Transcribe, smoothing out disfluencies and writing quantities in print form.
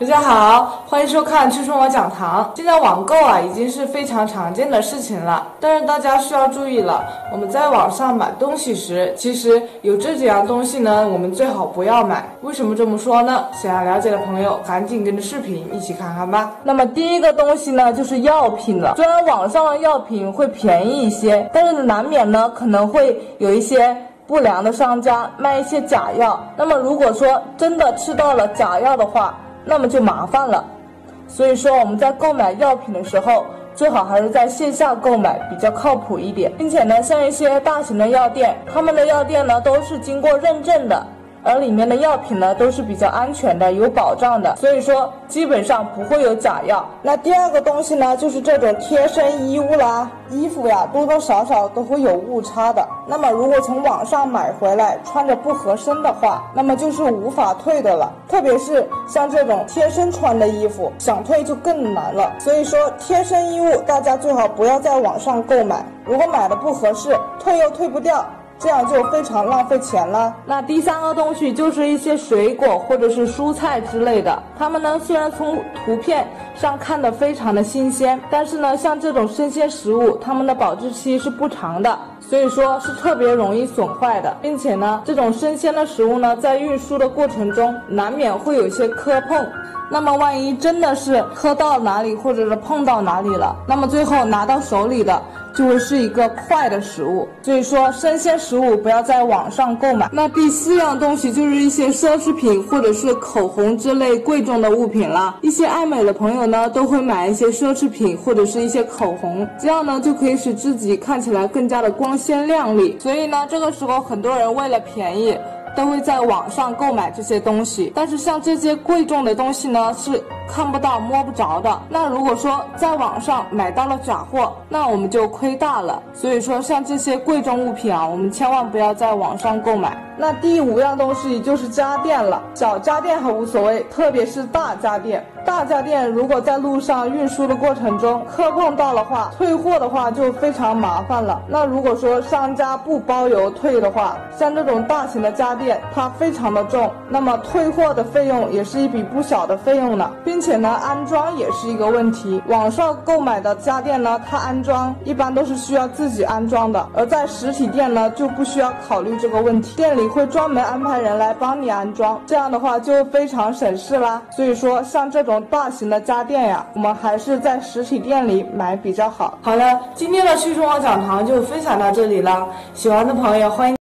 大家好，欢迎收看趣生活讲堂。现在网购已经是非常常见的事情了，但是大家需要注意了，我们在网上买东西时，其实有这几样东西呢，我们最好不要买。为什么这么说呢？想要了解的朋友，赶紧跟着视频一起看看吧。那么第一个东西呢，就是药品了。虽然网上的药品会便宜一些，但是难免呢可能会有一些不良的商家卖一些假药。那么如果说真的吃到了假药的话，那么就麻烦了。所以说我们在购买药品的时候，最好还是在线下购买比较靠谱一点。并且呢，像一些大型的药店，他们的药店呢都是经过认证的，而里面的药品呢都是比较安全的，有保障的，所以说基本上不会有假药。那第二个东西呢，就是这种贴身衣物啦，衣服呀多多少少都会有误差的。那么如果从网上买回来穿着不合身的话，那么就是无法退的了。特别是像这种贴身穿的衣服，想退就更难了。所以说贴身衣物大家最好不要在网上购买，如果买的不合适，退又退不掉，这样就非常浪费钱了。那第三个东西就是一些水果或者是蔬菜之类的，它们呢虽然从图片上看的非常的新鲜，但是呢像这种生鲜食物，它们的保质期是不长的，所以说是特别容易损坏的。并且呢这种生鲜的食物呢，在运输的过程中难免会有一些磕碰，那么万一真的是磕到哪里或者是碰到哪里了，那么最后拿到手里的就会是一个坏的食物。所以说生鲜食物不要在网上购买。那第四样东西就是一些奢侈品或者是口红之类贵重的物品啦。一些爱美的朋友呢都会买一些奢侈品或者是一些口红，这样呢就可以使自己看起来更加的光鲜亮丽。所以呢这个时候很多人为了便宜都会在网上购买这些东西，但是像这些贵重的东西呢是看不到摸不着的。那如果说在网上买到了假货，那我们就亏大了。所以说像这些贵重物品我们千万不要在网上购买。那第五样东西就是家电了，小家电还无所谓，特别是大家电。大家电如果在路上运输的过程中磕碰到的话，退货的话就非常麻烦了。那如果说商家不包邮退的话，像这种大型的家电它非常的重，那么退货的费用也是一笔不小的费用呢。并且呢安装也是一个问题，网上购买的家电呢，它安装一般都是需要自己安装的，而在实体店呢就不需要考虑这个问题，店里会专门安排人来帮你安装，这样的话就非常省事啦。所以说像这种大型的家电呀，我们还是在实体店里买比较好。好了，今天的趣生活讲堂就分享到这里了，喜欢的朋友欢迎